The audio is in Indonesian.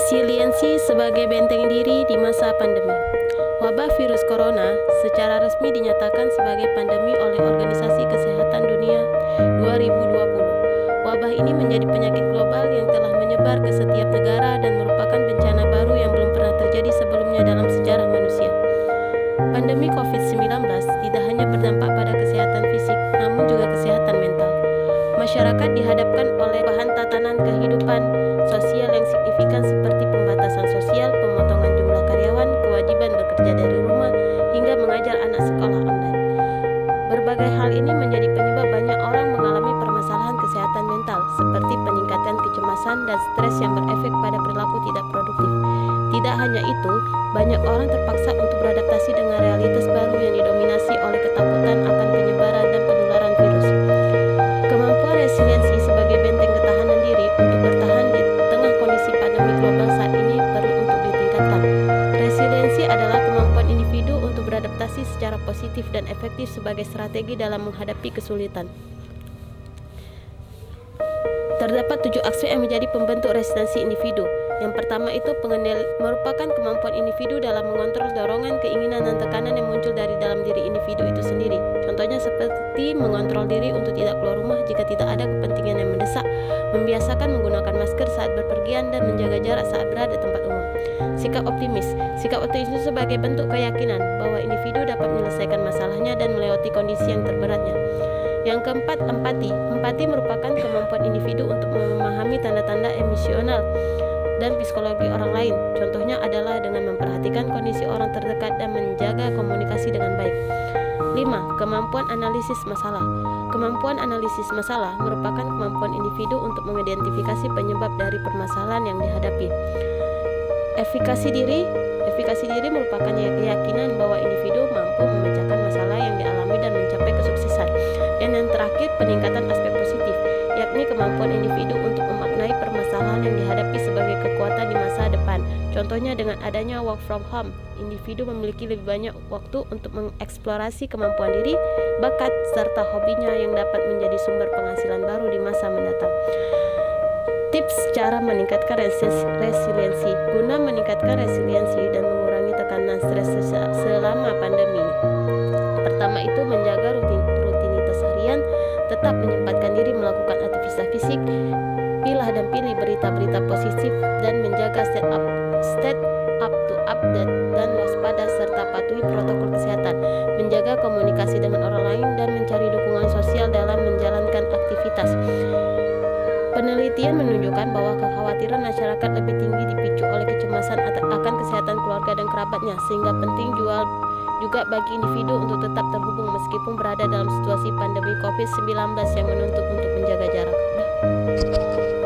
Resiliensi sebagai benteng diri di masa pandemi. Wabah virus corona secara resmi dinyatakan sebagai pandemi oleh Organisasi Kesehatan Dunia 2020. Wabah ini menjadi penyakit global yang telah menyebar ke setiap negara dan merupakan bencana baru yang belum pernah terjadi sebelumnya dalam sejarah manusia. Pandemi COVID-19 tidak hanya berdampak pada kesehatan fisik, namun juga kesehatan mental. Masyarakat dihadapkan oleh bahan tatanan kehidupan sosial yang signifikan seperti pembatasan sosial, pemotongan jumlah karyawan, kewajiban bekerja dari rumah, hingga mengajar anak sekolah online. Berbagai hal ini menjadi penyebab banyak orang mengalami permasalahan kesehatan mental, seperti peningkatan kecemasan dan stres yang berefek pada perilaku tidak produktif. Tidak hanya itu, banyak orang terpaksa untuk beradaptasi dengan realitas baru yang didominasi oleh ketakutan akan penyebaran dan penularan virus. Kemampuan resiliensi sebagai benteng ketahanan diri untuk bertahan di tengah kondisi pandemi global saat ini perlu untuk ditingkatkan. Resiliensi adalah kemampuan individu untuk beradaptasi secara positif dan efektif sebagai strategi dalam menghadapi kesulitan. Terdapat 7 aspek yang menjadi pembentuk resiliensi individu. Yang pertama itu merupakan kemampuan individu dalam mengontrol dorongan, keinginan, dan tekanan yang muncul dari dalam diri individu itu sendiri. Contohnya seperti mengontrol diri untuk tidak keluar rumah jika tidak ada kepentingan yang mendesak, membiasakan menggunakan masker saat berpergian, dan menjaga jarak saat berada di tempat umum. Sikap optimis. Sikap optimis sebagai bentuk keyakinan bahwa individu dapat menyelesaikan masalahnya dan melewati kondisi yang terberatnya. Yang keempat, empati. Empati merupakan kemampuan individu untuk memahami tanda-tanda emosional dan psikologi orang lain. Contohnya adalah dengan memperhatikan kondisi orang terdekat dan menjaga komunikasi dengan baik. 5. Kemampuan analisis masalah. Kemampuan analisis masalah merupakan kemampuan individu untuk mengidentifikasi penyebab dari permasalahan yang dihadapi. Efikasi diri merupakan keyakinan bahwa individu mampu memecahkan masalah yang dialami dan mencapai kesuksesan. Dan yang terakhir, peningkatan aspek positif, yakni kemampuan individu untuk memaknai permasalahan yang dihadapi sebagai kekuatan di masa depan. Contohnya dengan adanya work from home, individu memiliki lebih banyak waktu untuk mengeksplorasi kemampuan diri, bakat, serta hobinya yang dapat menjadi sumber penghasilan baru di masa mendatang. Tips cara meningkatkan resiliensi. Guna meningkatkan resiliensi dan mengurangi tekanan stres selama pandemi. Pertama itu menjaga rutinitas harian, tetap menyempatkan diri melakukan aktivitas fisik, pilih dan pilih berita-berita positif, dan menjaga stay up to update dan waspada serta patuhi protokol kesehatan, menjaga komunikasi dengan orang lain, dan mencari dukungan sosial dalam menjalankan aktivitas. Penelitian menunjukkan bahwa kekhawatiran masyarakat lebih tinggi dipicu oleh kecemasan akan kesehatan keluarga dan kerabatnya, sehingga penting juga bagi individu untuk tetap terhubung meskipun berada dalam situasi pandemi COVID-19 yang menuntut untuk menjaga jarak.